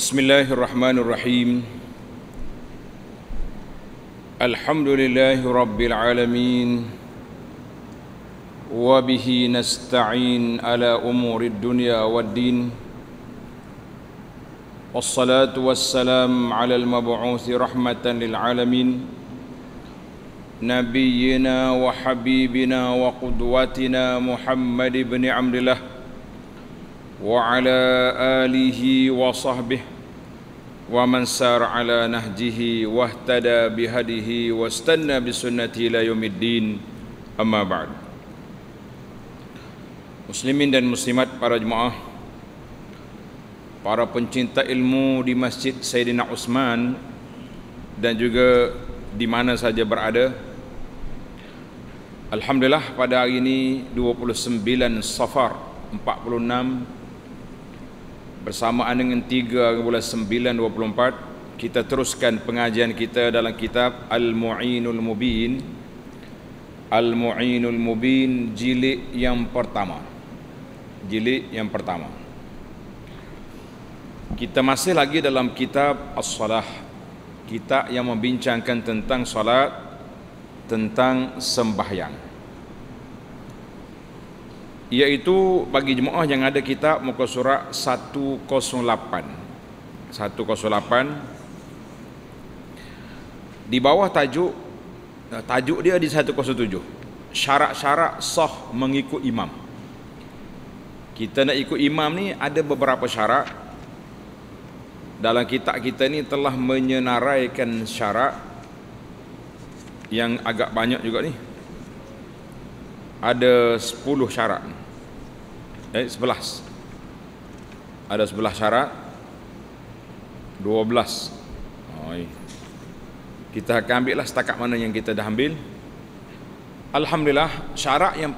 Bismillahirrahmanirrahim. Alhamdulillahi rabbil alamin. Wa bihi nasta'in ala umurid dunya waddin. Wassalatu wassalam ala al-mab'uthi rahmatan lil alamin. Nabiyyina wa habibina wa qudwatina Muhammad ibn Abdillah wa ala alihi wa sahbihi wa man sar ala nahjihi wa ihtada bihadihi wa istanna bisunnati ila yaumiddin, amma ba'd. Muslimin dan muslimat, para jemaah, para pencinta ilmu di Masjid Sayyidina Utsman dan juga di mana saja berada, alhamdulillah pada hari ini 29 Safar 46 bersamaan dengan 3 bulan 9 24, kita teruskan pengajian kita dalam kitab Al-Mu'inul Mubin. Al-Mu'inul Mubin jilid yang pertama. Jilid yang pertama. Kita masih lagi dalam kitab As-Salah, kitab yang membincangkan tentang salat, tentang sembahyang, iaitu bagi jemaah yang ada kitab muka surat 108. 108 di bawah tajuk dia di 107, syarat-syarat sah mengikut imam. Kita nak ikut imam ni ada beberapa syarat. Dalam kitab kita ni telah menyenaraikan syarat yang agak banyak juga ni. Ada 10 syarat. 11. Ada 11 syarat. 12. Kita akan ambil lah setakat mana yang kita dah ambil. Alhamdulillah, syarat yang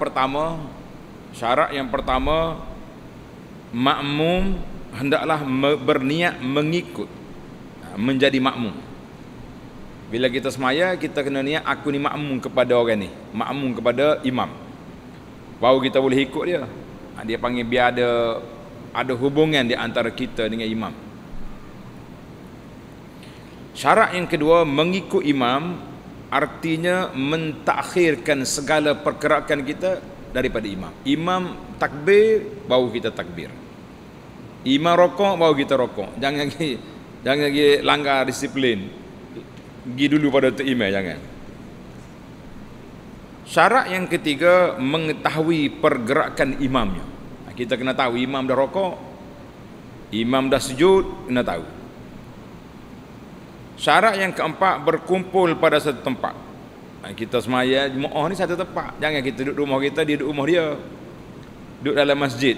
pertama, makmum hendaklah berniat mengikut, menjadi makmum. Bila kita semaya, kita kena niat aku ni makmum kepada orang ni, makmum kepada imam, baru kita boleh ikut dia. Dia panggil biar ada hubungan di antara kita dengan imam. Syarat yang kedua, mengikut imam artinya mentakhirkan segala pergerakan kita daripada imam. Imam takbir, baru kita takbir. Imam rokok, baru kita rokok. Jangan lagi langgar disiplin, pergi dulu pada tu imam, jangan. Syarat yang ketiga, mengetahui pergerakan imamnya. Kita kena tahu imam dah rokok, imam dah sujud, kena tahu. Syarat yang keempat, berkumpul pada satu tempat. Kita semaya jemaah ni satu tempat. Jangan kita duduk rumah kita, dia duduk rumah dia, duduk dalam masjid.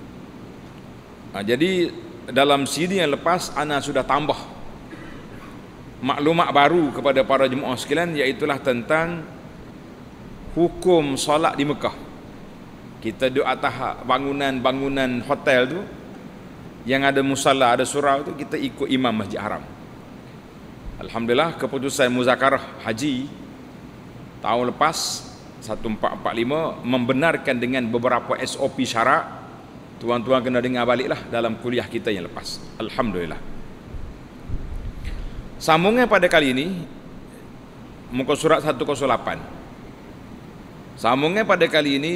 Jadi dalam CD yang lepas ana sudah tambah maklumat baru kepada para jemaah sekalian, iaitulah tentang hukum solat di Mekah. Kita duduk atas bangunan hotel tu yang ada musalla, ada surau tu, kita ikut imam Masjid Haram. Alhamdulillah, keputusan muzakarah haji tahun lepas 1445 membenarkan dengan beberapa SOP syarat. Tuan-tuan kena dengar baliklah dalam kuliah kita yang lepas. Alhamdulillah. Sambungan pada kali ini muka surat 108. Sambungan pada kali ini,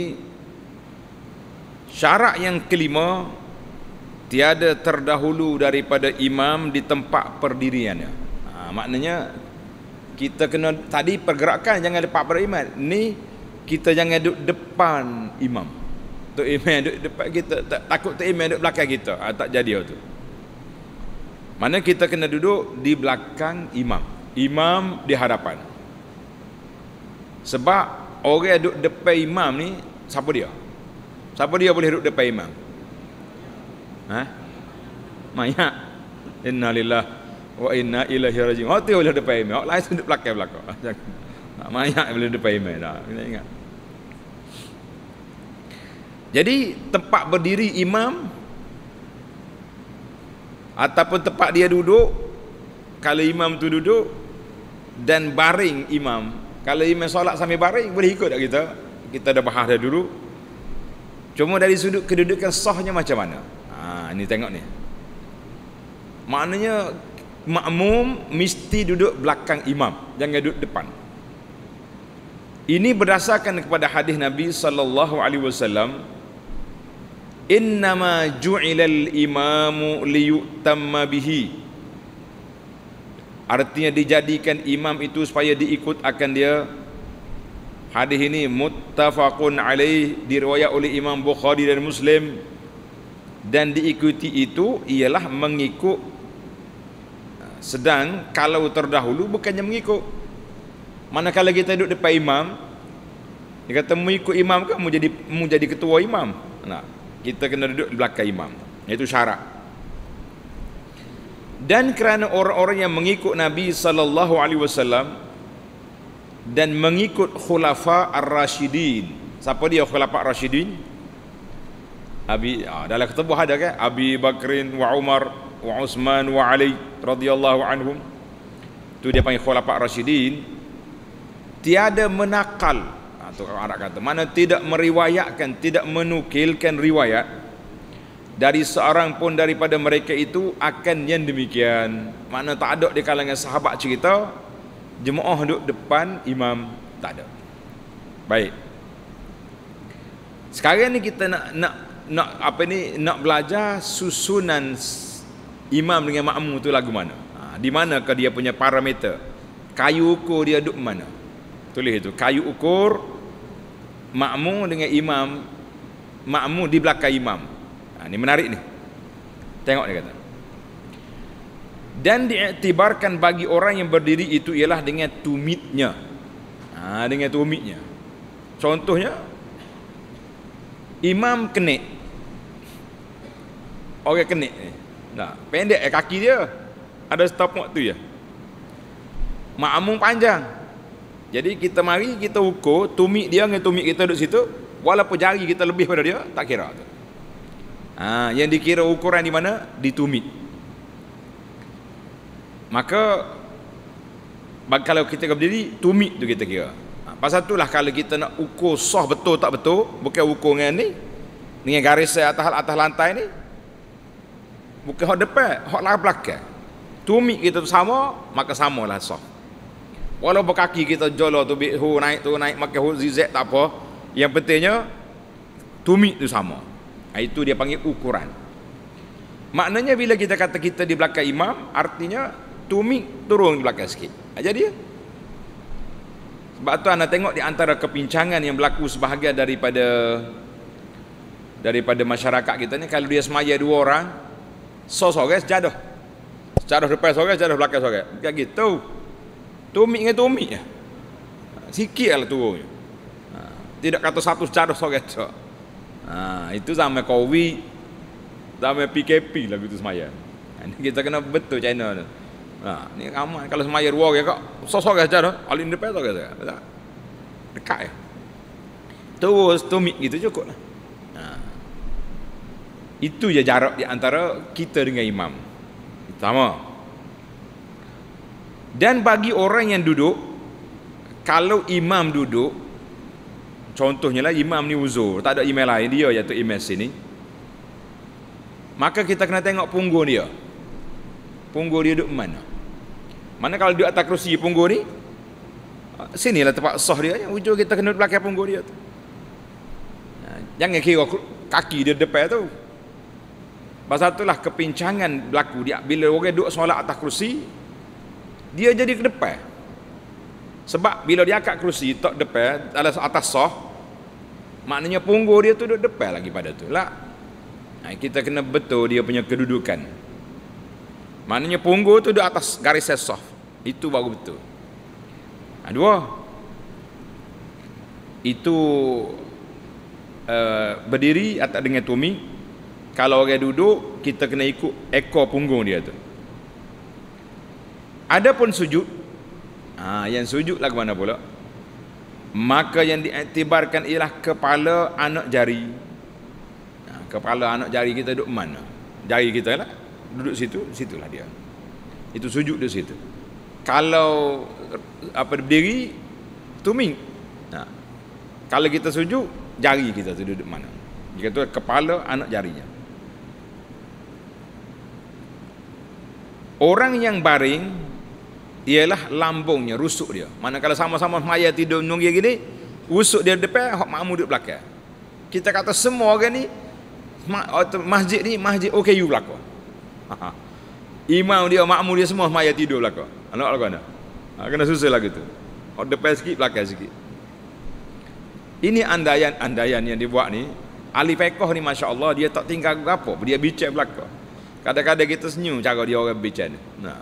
syarat yang kelima, tiada terdahulu daripada imam di tempat perdiriannya. Maknanya kita kena, tadi pergerakan jangan lepas pada imam. Ni kita jangan duduk depan imam. Tok imam duduk depan kita, takut tok imam duduk belakang kita. Tak jadi tu. Mana kita kena duduk di belakang imam, imam di hadapan. Sebab orang yang duduk depan imam ni, siapa dia? Siapa dia boleh duduk depan imam? Mayat. Innalillahi wa inna ilaihi raji'un. Orang tu boleh duduk depan imam, orang lain duduk belakang. Mayat boleh duduk depan imam. Kena ingat. Jadi tempat berdiri imam ataupun tempat dia duduk, kalau imam tu duduk, dan baring imam, kalau imam solat sambil baring, boleh ikut tak kita? Kita dah bahas dah dulu. Cuma dari sudut kedudukan sahnya macam mana? Ni tengok ni. Maknanya makmum mesti duduk belakang imam, jangan duduk depan. Ini berdasarkan kepada hadis Nabi sallallahu alaihi wasallam, innama ju'ilal imamu liyutamma bihi. Artinya dijadikan imam itu supaya diikut akan dia. Hadis ini muttafaqun alaih, diriwayat oleh Imam Bukhari dan Muslim. Dan diikuti itu ialah mengikut. Sedang kalau terdahulu bukannya mengikut. Manakala kita duduk depan imam, dia kata mu ikut imam ke mu jadi ketua imam. Nah, kita kena duduk di belakang imam. Itu syarat. Dan kerana orang-orang yang mengikut Nabi sallallahu alaihi wasallam dan mengikut khulafa ar-rasyidin. Siapa dia khulafa ar-rasyidin? Dalam ketubah ada kan? Abi Bakrin wa Umar wa Utsman wa Ali radhiyallahu anhum. Itu dia panggil khulafa ar-rasyidin. Tiada menakal, atau orang Arab kata, mana tidak meriwayatkan, tidak menukilkan riwayat dari seorang pun daripada mereka itu akan yang demikian. Mana tak ada di kalangan sahabat cerita jemaah duduk depan imam, tak ada. Baik. Sekarang ni kita nak belajar susunan imam dengan makmum tu lagu mana. Di manakah dia punya parameter? Kayu ukur dia duduk mana? Tulis itu, kayu ukur makmum dengan imam, makmum di belakang imam. Ini menarik ni. Tengok dia kata. Dan diiktibarkan bagi orang yang berdiri itu ialah dengan tumitnya. Dengan tumitnya. Contohnya, imam kenik. Orang kenik ni. Nah, pendek kaki dia. Ada stopwatch tu ya. Makmum panjang. Jadi kita mari kita ukur tumit dia dengan tumit kita duduk situ, walaupun jari kita lebih pada dia, tak kira tu. Yang dikira ukuran di mana? Di tumit. Maka kalau kita berdiri, tumit tu kita kira. Pasal itulah kalau kita nak ukur sah betul tak betul, bukan ukur dengan ni, dengan garis atas lantai ni, bukan hak depan, hak belakang. Tumit kita tu sama, maka samalah sah. Walaupun kaki kita jolo tu naik makan zigzag tak apa. Yang pentingnya tumit tu sama. Itu dia panggil ukuran. Maknanya bila kita kata kita di belakang imam, artinya tumit turun di belakang sikit. Jadi sebab tu anda tengok di antara kepincangan yang berlaku sebahagian daripada masyarakat kita ni, kalau dia semaya dua orang, seorang sejadah. Sejadah depan seorang, sejadah belakang seorang. Kayak gitu. Tumit dengan tumit je. Sikit lah turun. Tidak kata satu sejadah seorang. Itu zaman COVID, zaman PKP lah gitu semaya. Kita kena betul China tu. Ni ramai kalau semaya dua orang kak, seorang sejadah, alin depan seorang. Dekat ya. Terus tumit gitu cukup lah. Itu je jarak di antara kita dengan imam. Sama. Dan bagi orang yang duduk, kalau imam duduk, contohnya lah imam ni uzur, tak ada imam lain, dia iaitu imam sini, maka kita kena tengok punggung dia. Punggung dia duduk mana? Mana kalau duduk atas kerusi punggung ni, sinilah tempat sah dia, ujung kita kena belakang punggung dia tu. Jangan kira kaki dia depan tu. Pasal itulah kepincangan berlaku dia bila orang duduk solat atas kerusi, dia jadi ke depan. Sebab bila dia angkat kerusi tak depan, atas sah, maknanya punggung dia tu duduk depan lagi pada tu lah. Kita kena betul dia punya kedudukan. Maknanya punggung tu duduk atas garis sah. Itu baru betul. Dua, itu berdiri atas dengan tumit. Kalau orang duduk, kita kena ikut ekor punggung dia tu. Adapun sujud, yang sujud lah ke mana pula? Maka yang diiktibarkan ialah kepala anak jari. Kepala anak jari kita duduk mana? Jari kita lah duduk situ, situlah dia. Itu sujud di situ. Kalau berdiri, tumit. Kalau kita sujud, jari kita tu duduk mana? Jika tu kepala anak jarinya. Orang yang baring ialah lambungnya, rusuk dia. Mana kalau sama-sama semaya tidur menunggu gini, rusuk dia depan, hak makmum duduk belakang. Kita kata semua orang ni masjid ni masjid OKU belakang. Imam dia, makmum dia semua semaya tidur belakang. Nampak lagu mana? Kena susul lagi tu. Hak depan sikit, belakang sikit. Ini andaian-andaian yang dibuat ni. Ahli fiqh ni masya-Allah dia tak tinggal apa, dia bincang belakang. Kadang-kadang kita senyum cara dia orang bincang ni. Nah.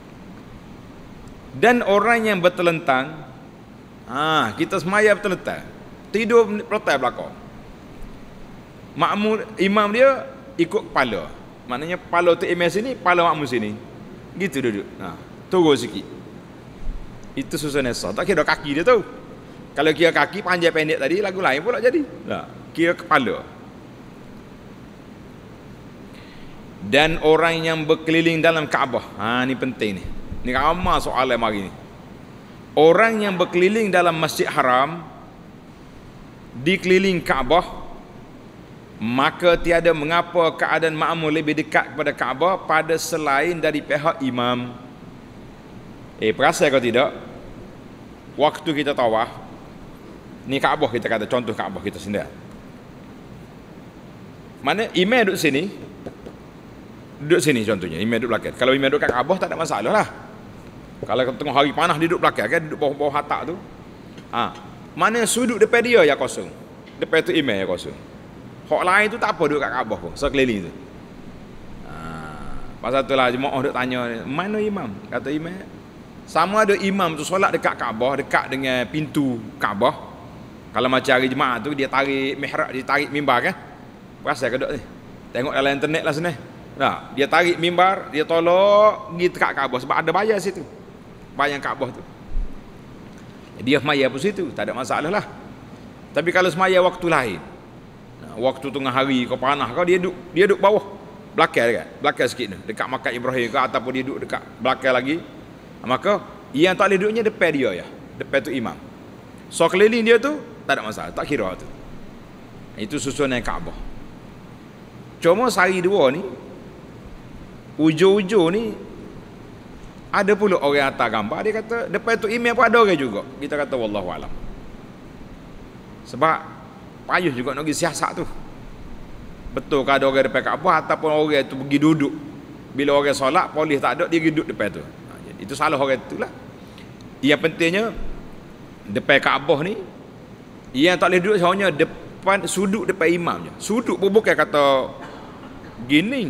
Dan orang yang bertelentang, kita semaya bertelentang, tidur protai belakang. Makmum imam dia ikut kepala. Maknanya kepala tu imam sini, kepala makmum sini. Gitu duduk. Turun sikit. Itu susunan sah. Tak kira kaki dia tu. Kalau kira kaki panjang pendek tadi lagu lain pula jadi. Kira kepala. Dan orang yang berkeliling dalam Kaabah. Ni penting ni. Ni ramai soalan hari ni. Orang yang berkeliling dalam Masjid Haram, dikeliling Kaabah, maka tiada mengapa keadaan makmum lebih dekat kepada Kaabah pada selain dari pihak imam. Perasan kau tidak? Waktu kita tawaf, ni Kaabah kita kata, contoh Kaabah kita sendiri. Mana imam duduk sini, contohnya, imam duduk belakang. Kalau imam duduk kat Kaabah tak ada masalah lah. Kalau tengah hari panas dia duduk belakang kan, duduk bawah hatak tu. Mana sudut depan dia yang kosong. Depan tu imam yang kosong. Hak lain tu tak apa duduk kat Kaabah pun, sekeliling tu. Pasal tu lah jemaah duk tanya, mana imam? Kata imam, sama ada imam tu solat dekat Kaabah, dekat dengan pintu Kaabah. Kalau macam hari Jumaat tu dia tarik mihrab, dia tarik mimbar kan? Berasa ke duk ni? Tengok dalam internet lah sini. Dia tarik mimbar, dia tolak pergi dekat Kaabah sebab ada bayar situ. Bayar Kaabah tu. Dia semaya pun situ, tak ada masalah lah. Tapi kalau semaya waktu lain, waktu tengah hari kau panas kau, dia duduk bawah belakang dekat, belakang sikit ni, dekat makam Ibrahim ke, ataupun dia duduk dekat belakang lagi, maka yang tak boleh duduknya depan dia ya, depan tu imam. So keliling dia tu tak ada masalah, tak kira tu. Itu susunan Kaabah. Cuma sehari dua ni, ujung-ujung ni ada pula orang atas gambar, dia kata depan tu imam pun ada orang juga. Kita kata wallahu alam. Sebab payuh juga nak pergi siasat tu. Betul ke ada orang depan Kaabah ataupun orang tu pergi duduk. Bila orang solat, polis tak ada, dia pergi duduk depan tu. Itu salah orang tu lah. Yang pentingnya depan Kaabah ni, yang tak boleh duduk hanya depan, sudut depan imam je. Sudut pun bukan kata gini.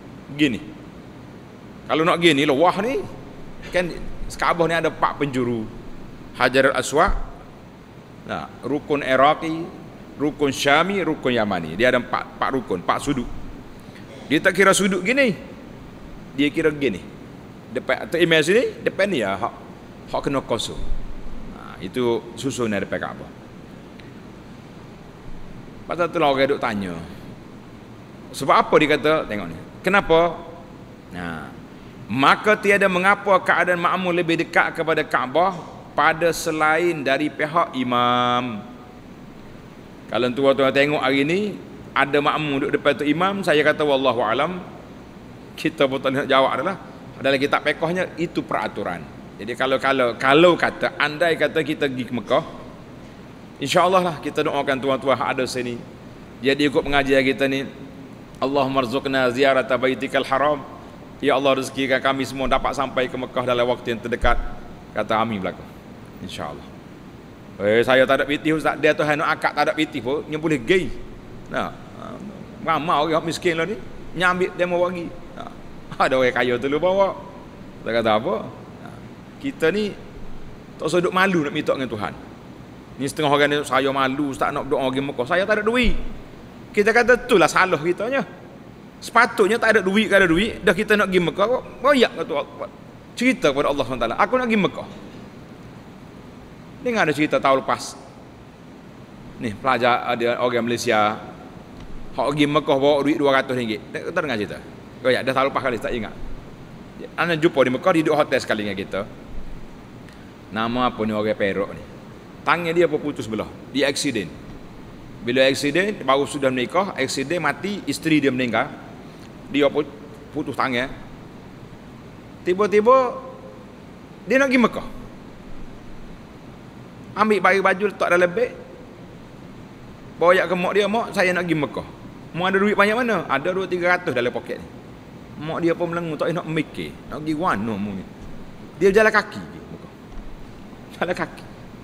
Kalau nak gini luah ni, kan Kaabah ni ada 4 penjuru. Hajarul Aswad, rukun Iraqi, rukun Syami, rukun Yamani. Dia ada 4 rukun, 4 sudut. Dia tak kira sudut gini, dia kira gini. Depan atau imam sini, depan ni ya hak kena kosong. Itu susunan depan Kaabah. Pasal tu lah orang duk tanya, sebab apa dia kata, tengok ni, kenapa? Maka tiada mengapa keadaan makmum lebih dekat kepada Kaabah pada selain dari pihak imam. Kalau tuan-tuan tengok hari ni ada makmum duduk depan tu imam, saya kata wallahu alam, kita pun tak nak jawab adalah dalam kitab fiqhnya itu peraturan. Jadi kalau kata andai kata kita pergi ke Mekah, insya-Allah lah kita doakan tuan-tuan ada sini. Jadi ikut pengajian kita ni, Allahumma rzuqna ziyarata baitikal haram. Ya Allah, rezekikan kami semua dapat sampai ke Mekah dalam waktu yang terdekat. Kata amin belaka. Insya-Allah. Saya tak ada pitih ustaz, dia tu hanya akak tak ada pitih pun, dia boleh gay. Ramai orang miskin lah ni, nyambil dia mau bagi. Ada orang kaya tu lu bawa. Tak kata apa. Kita ni tak usah duk malu nak minta dengan Tuhan. Ni setengah orang ni, saya malu ustaz nak doa pergi Mekah, saya tak ada duit. Kita kata itulah salah kitanya. Sepatutnya tak ada duit, dah kita nak pergi Mekah, royak kata Allah. Cerita kepada Allah SWT, aku nak pergi Mekah. Dengar ada cerita tahun lepas. Ni pelajar ada orang Malaysia, hak pergi Mekah bawa duit RM200. Kita dengar cerita. Royak dah tahun lepas kali tak ingat. Ana jumpa di Mekah, di duduk hotel sekali dengan kita. Nama apa ni orang Perak ni. Tangan dia pun putus belah. Dia aksiden. Bila aksiden, baru sudah menikah, aksiden mati, isteri dia meninggal. Dia pun putus tangan. Tiba-tiba dia nak pergi Mekah. Ambil baju letak dalam beg. Bawa ke mak dia, mak saya nak pergi Mekah. Mak ada duit banyak mana? Ada 200-300 dalam poket ni. Mak dia pun melengu, tak nak mikir. Nak pergi mana mu ni? Dia jalan kaki pergi Mekah. Jalan kaki.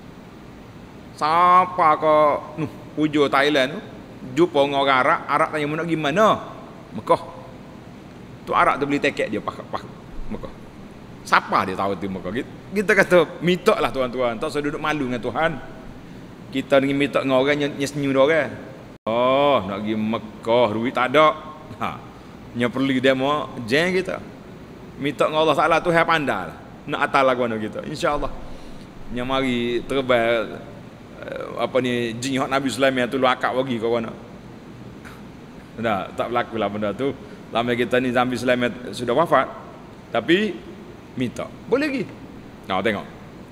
Sampai ke hujung Thailand tu, jumpa dengan orang Arab. Arab tanya, mu nak pergi mana? Mekah. Tu Arab tu beli tiket dia pak Mekah. Siapa dia tahu tu Mekah? Kita kata, minta lah tuan-tuan. Tak usah duduk malu dengan Tuhan. Kita ni minta dengan orang yang senyum dia orang. Oh, nak pergi Mekah, duit tak ada. Yang perlu dia mau jeng kita. Minta dengan Allah Taala tu hai pandai lah. Nak atal lagu mana kita. Insya-Allah. Yang mari terbang jin hak Nabi Sulaiman tu lu akak bagi kau mana. Tak berlaku lah benda tu. Lama kita ni Nabi Sulaiman sudah wafat. Tapi minta. Boleh lagi. Tengok.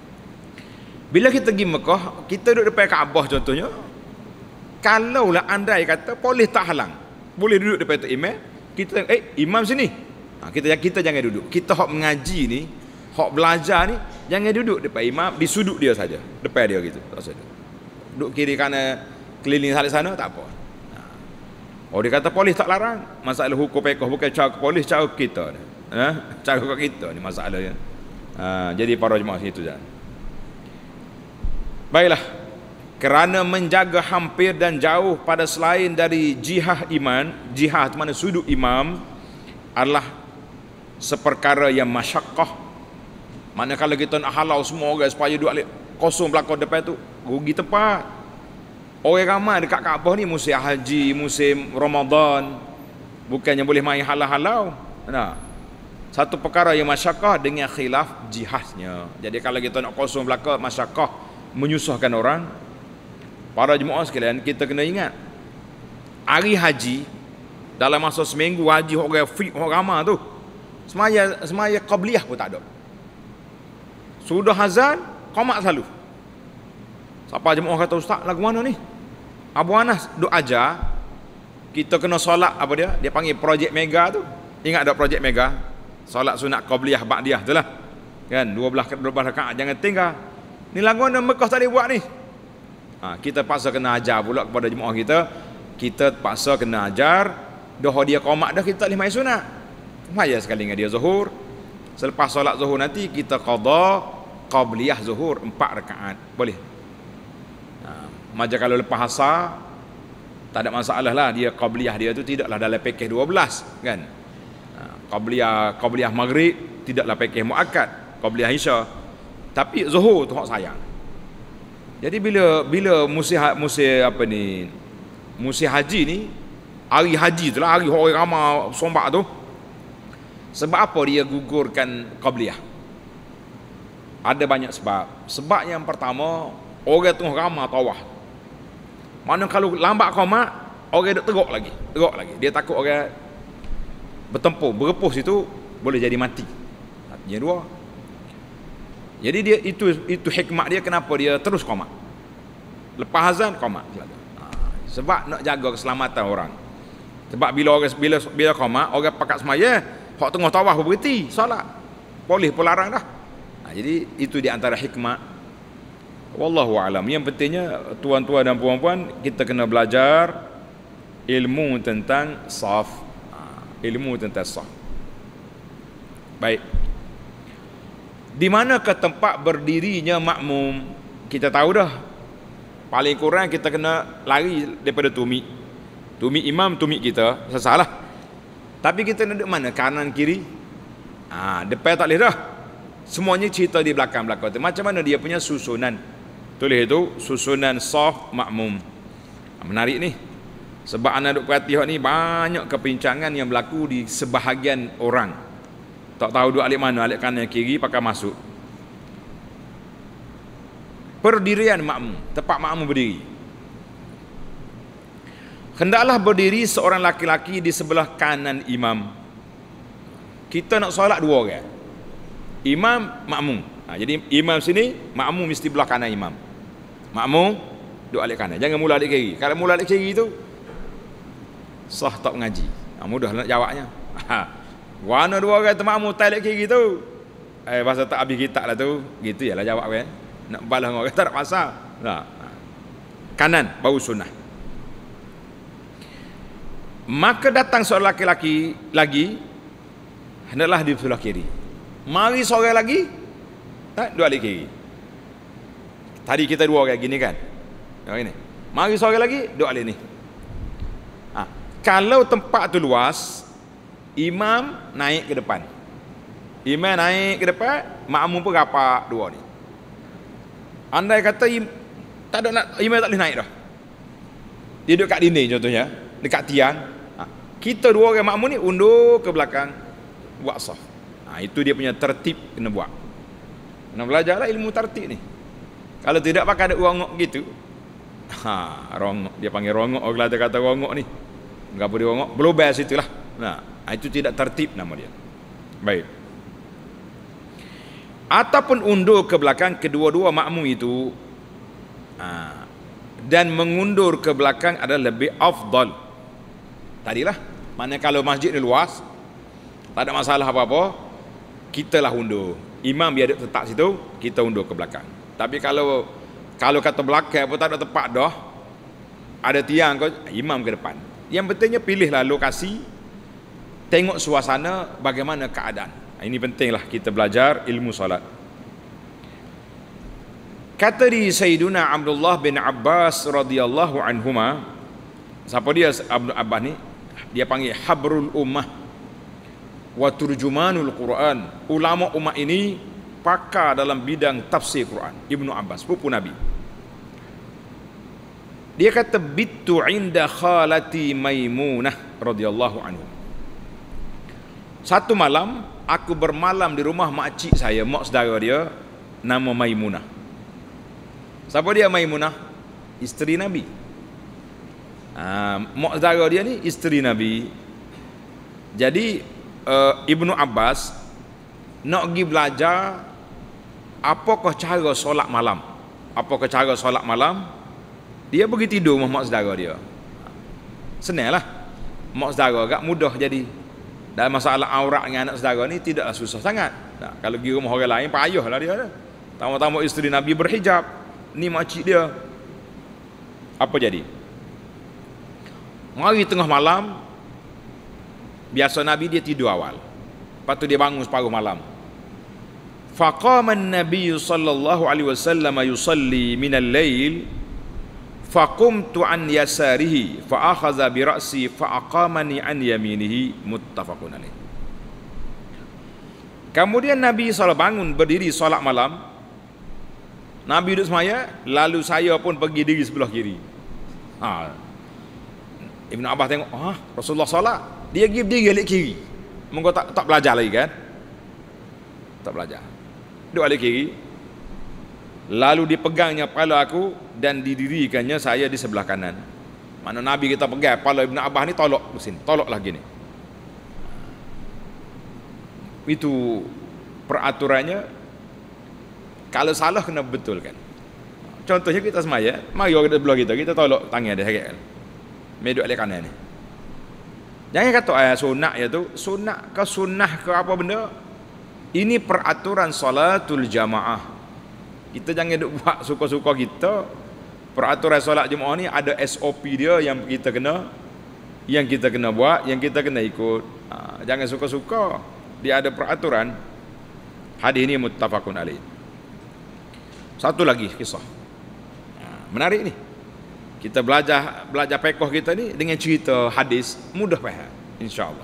Bila kita pergi Mekah, kita duduk depan Kaabah contohnya. Kalaulah andai kata polis tak halang. Boleh duduk depan tu imam. Kita imam sini. Kita jangan duduk. Kita hak mengaji ni, hak belajar ni, jangan duduk depan imam, di sudut dia saja. Depan dia gitu. Tak usah duduk kiri kanan keliling sana tak apa. Oh, dia kata polis tak larang. Masalah hukum pekoh bukan cara polis, cara kita. Cara kita ni masalahnya. Jadi para jemaah situ jangan. Baiklah, kerana menjaga hampir dan jauh pada selain dari jihad iman, jihad mana sudut imam adalah seperkara yang masyakkah. Manakala kita nak halau semua orang supaya duduk kosong belakang depan tu, rugi tempat. Orang ramai dekat Kaabah ni musim haji, musim Ramadan, bukannya boleh main halau-halau. Satu perkara yang masyakkah dengan khilaf jihadnya. Jadi kalau kita nak kosong belakang, masyakkah menyusahkan orang. Para jemaah sekalian, kita kena ingat hari haji dalam masa seminggu haji orang fit orang ramai tu, semaya qabliyah pun tak ada. Sudah azan qamat selalu. Siapa jemaah kata, ustaz lagu mana ni? Abu Anas duk ajar kita kena solat apa dia panggil projek mega tu. Ingat tak projek mega? Solat sunat qabliyah ba'diyah tu lah. Kan 12 rakaat jangan tinggal. Ni lagu mana Mekah tak boleh buat ni. Kita paksa kena ajar pula kepada jemaah kita. Kita paksa kena ajar. Dah dia qamat dah, kita boleh main sunat. Maya sekali dengan dia zuhur. Selepas solat zuhur nanti kita qada qabliyah zuhur 4 rakaat. Boleh. Macam kalau lepas asar tak ada masalah lah, dia qabliyah dia tu tidaklah dalam pakej 12 kan. Qabliyah maghrib tidaklah pakej muakkad, qabliyah isya. Tapi zuhur tu hak sayang. Jadi bila musim haji ni, hari haji tu lah, hari orang ramai sombak tu. Sebab apa dia gugurkan qabliyah? Ada banyak sebab. Sebab yang pertama, orang tu ramai tawaf. Mana kalau lambat qamat, orang duk teruk lagi. Dia takut orang bertempur, berepus itu boleh jadi mati. Yang dua. Jadi dia itu hikmah dia kenapa dia terus qamat. Lepas azan qamat. Sebab nak jaga keselamatan orang. Sebab bila qamat, orang pakat semaya, hak tengah tawaf berhenti solat. Polis pun larang dah. Jadi itu di antara hikmah. Wallahu a'lam. Yang pentingnya tuan-tuan dan puan-puan, kita kena belajar ilmu tentang saf. Ilmu tentang saf. Baik. Di manakah tempat berdirinya makmum? Kita tahu dah. Paling kurang kita kena lari daripada tumit. Tumit imam, tumit kita. Salah. Tapi kita nak duduk mana? Kanan, kiri? Depan tak boleh dah. Semuanya cerita di belakang-belakang tu. Macam mana dia punya susunan? Tulis itu susunan saf makmum. Menarik ni. Sebab anak duk perhati ni banyak kepincangan yang berlaku di sebahagian orang. Tak tahu duk alik mana, alik kanan kiri pakai masuk. Perdirian makmum, tempat makmum berdiri. Hendaklah berdiri seorang laki-laki di sebelah kanan imam. Kita nak solat dua orang. Imam, makmum. Jadi imam sini, makmum mesti belah kanan imam. Makmum duduk alik kanan, jangan mula alik kiri. Kalau mula alik kiri tu sah tak mengaji. Mudah nak jawabnya. Warna dua orang tu makmum tak kiri tu. Pasal tak habis kitab lah tu. Gitu yalah jawab kan. Nak balas orang tak ada pasal. Nah. Kanan baru sunnah. Maka datang seorang laki-laki lagi, hendaklah di sebelah kiri. Mari seorang lagi, dua alik kiri. Tadi kita dua orang gini kan. Ini. Mari seorang lagi, dua alik ni. Kalau tempat tu luas, imam naik ke depan. Imam naik ke depan, makmum pun rapat dua ni. Andai kata tak ada nak, imam tak boleh naik dah. Dia duduk kat dinding contohnya, dekat tiang. Kita dua orang makmum ni undur ke belakang, buat saf. Itu dia punya tertib kena buat. Kena belajarlah ilmu tertib ni. Kalau tidak pakai ada rongok gitu. Rongok, dia panggil rongok, orang Kelantan kata rongok ni. Enggak boleh rongok, berlubang situlah. Itu tidak tertib nama dia. Baik. Ataupun undur ke belakang kedua-dua makmum itu, dan mengundur ke belakang adalah lebih afdal. Tadilah, mana kalau masjid ni luas, tak ada masalah apa-apa, kita lah undur. Imam biar tetap situ, kita undur ke belakang. Tapi kalau kata belakang pun tak ada tempat dah, ada tiang kau, imam ke depan. Yang pentingnya pilihlah lokasi, tengok suasana, bagaimana keadaan. Ini pentinglah kita belajar ilmu solat. Kata di Sayyiduna Abdullah bin Abbas radhiyallahu anhuma, siapa dia Abdul Abbas ni? Dia panggil Habrul Ummah wa Turjumanul Quran. Ulama umat ini pakar dalam bidang tafsir Quran. Ibnu Abbas, sepupu Nabi. Dia kata bittu inda khalati Maimunah radhiyallahu anhu. Satu malam aku bermalam di rumah makcik saya, mak saudara dia, nama Maimunah. Siapa dia Maimunah? Isteri Nabi. Mak saudara dia ni isteri Nabi. Jadi Ibnu Abbas nak pergi belajar apakah cara solat malam. Apakah cara solat malam? Dia pergi tidur rumah mak saudara dia. Senanglah. Mak saudara agak mudah jadi. Dalam masalah aurat dengan anak saudara ni tidaklah susah sangat. Kalau pergi rumah orang lain payahlah dia. Tamu-tamu isteri Nabi berhijab, ni makcik dia. Apa jadi? Mari tengah malam, biasa Nabi dia tidur awal. Lepas tu dia bangun separuh malam. Faqama an-nabiy sallallahu alaihi wasallam yusalli min al-lail, faqumtu an yasarihi fa akhadha bi ra'si fa aqamani an yaminihi, muttafaqun alaih. Kemudian Nabi SAW bangun berdiri solat malam. Nabi duduk semaya, lalu saya pun pergi diri sebelah kiri. Ibn Abbas tengok, Rasulullah solat, dia pergi berdiri alik kiri. Mungkin tak belajar lagi kan? Tak belajar. Duduk alik kiri. Lalu dipegangnya kepala aku dan didirikannya saya di sebelah kanan. Mana Nabi kita pegang kepala Ibn Abbas ni, tolak ke sini, tolak lagi ni. Itu peraturannya. Kalau salah kena betulkan. Contohnya kita semaya, mari orang belah kita tolak tangan dia sakit kan. Meduk alik kanan ni. Jangan kata sunat ya tu, sunat ke sunnah ke apa benda. Ini peraturan salatul jamaah. Kita jangan duk buat suka-suka kita. Peraturan solat jemaah ni ada SOP dia yang kita kena buat, yang kita kena ikut. Jangan suka-suka. Dia ada peraturan. Hadis ini muttafaqun alaih. Satu lagi kisah. Menarik ni. Kita belajar fiqh kita ni dengan cerita hadis mudah faham insya-Allah.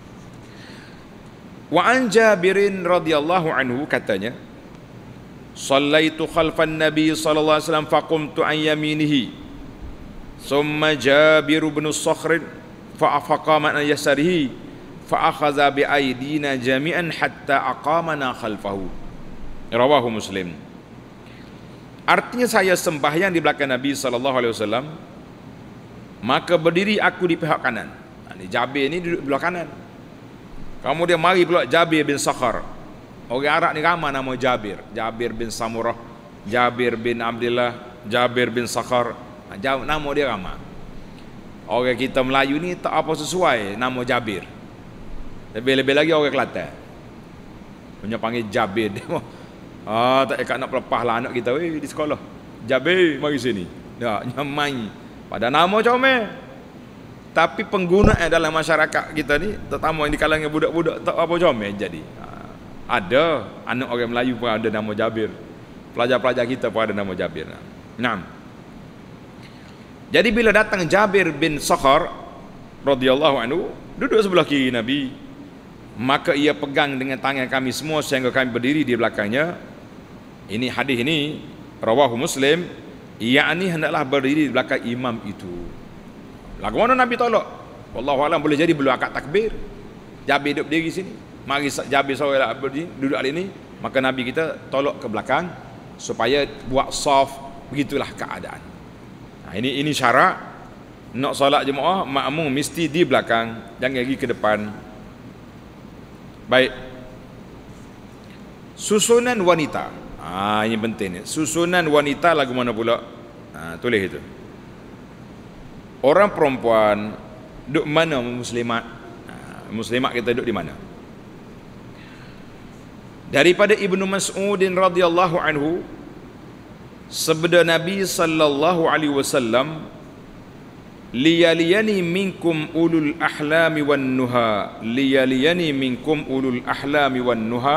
Wa an Jabirin radhiyallahu anhu katanya, Sallaitu khalfan Nabi sallallahu alaihi wasallam faqumtu an yaminihi. Thumma Jabir bin Sakhr fa afaqama an yasarihi fa akhadha bi aydina jami'an hatta aqamana khalfahu. Rawahu Muslim. Artinya saya sembahyang di belakang Nabi sallallahu alaihi wasallam, maka berdiri aku di pihak kanan. Jabir ni duduk belah kanan. Kemudian mari pula Jabir bin Sakhr. Orang Arab ni ramai nama Jabir. Jabir bin Samurah, Jabir bin Abdullah, Jabir bin Sakhr. Nama dia ramai. Orang kita Melayu ni tak apa sesuai nama Jabir. Lebih-lebih lagi orang Kelantan. Punya panggil Jabir. Tak ikat nak pelepah lah anak kita di sekolah. Jabir, mari sini. Ya, nyamai. Pada nama comel. Tapi penggunaan dalam masyarakat kita ni, terutama yang di kalangan budak-budak, tak apa comel jadi. Ada anak orang Melayu pun ada nama Jabir. Pelajar-pelajar kita pun ada nama Jabir. Naam. Jadi bila datang Jabir bin Sakhar radhiyallahu anhu duduk sebelah kiri Nabi, maka ia pegang dengan tangan kami semua sehingga kami berdiri di belakangnya. Ini hadis ini rawahu Muslim, yakni hendaklah berdiri di belakang imam itu. Lagu mana Nabi tolak? Wallahu alam, boleh jadi belum akad takbir. Jabir duduk berdiri sini. Mari Jabir seorang berdiri duduk di ini, maka Nabi kita tolak ke belakang supaya buat saf. Begitulah keadaan. Nah, ini syarat nak solat jemaah, makmum mesti di belakang, jangan pergi ke depan. Baik. Susunan wanita. Ini penting ni. Susunan wanita lagu mana pula? Tulis itu. Orang perempuan duduk mana muslimat? Muslimat kita duduk di mana? Daripada Ibnu Mas'udin radhiyallahu anhu, sabda Nabi sallallahu alaihi wasallam, liyaliyani minkum ulul ahlami wan nuha, liyaliyani minkum ulul ahlami wan nuha,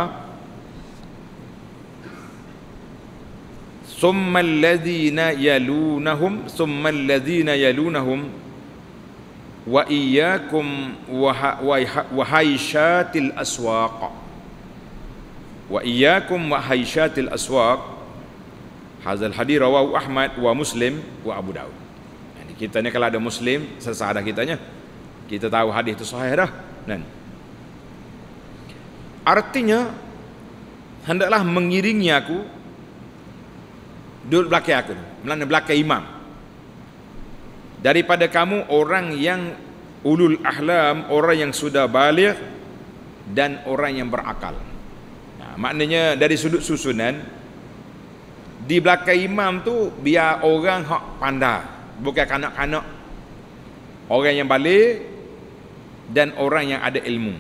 thumma alladhina yalunahum, thumma alladhina yalunahum, wa iyyakum wa haishatil aswaq, wa iyyakum wa haishatil aswaq. Hadzal hadis rawahu Ahmad wa Muslim wa Abu Daud. Jadi kita ni kalau ada Muslim selesai dah kitanya. Kita tahu hadis itu sahih dah. Dan artinya hendaklah mengiringi aku duduk belakang aku, melana belakang imam. Daripada kamu orang yang ulul ahlam, orang yang sudah baligh dan orang yang berakal. Maknanya dari sudut susunan, di belakang imam tu biar orang hak pandai, bukan kanak-kanak, orang yang balik dan orang yang ada ilmu.